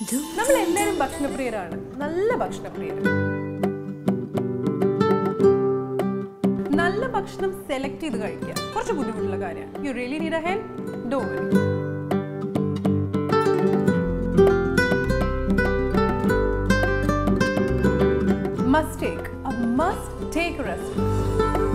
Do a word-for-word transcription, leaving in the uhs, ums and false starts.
നമ്മൾ എല്ലാവരും ഭക്ഷണപ്രിയരാണ്, നല്ല ഭക്ഷണപ്രിയർ. നല്ല ഭക്ഷണം സെലക്ട് ചെയ്ത് കഴിക്കുക കുറച്ച് ബുദ്ധിമുട്ടുള്ള കാര്യമാണ്. You really need a help? Don't worry. Must take a must take restaurant.